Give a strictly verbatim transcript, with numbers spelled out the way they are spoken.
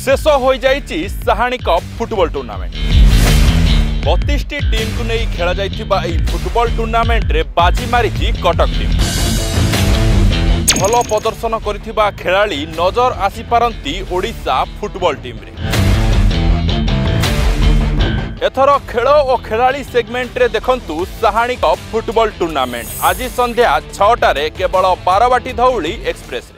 शेष हो जाइछि साहानी कप फुटबॉल टूर्नामेंट। बत्तीस टी टीम को नहीं खेला जाइथिबा एई फुटबॉल टूर्नामेंट रे बाजी मारिछि कटक टीम। भल प्रदर्शन करिथिबा खेलाड़ी नजर आसी पारंती ओडिशा फुटबॉल टीम रे। एथर खेल और खेलाड़ी सेगमेंट रे देखंतु साहानी कप फुटबॉल टूर्नामेंट आज संध्या छटा रे केवल बारवाटी धौली एक्सप्रेस रे।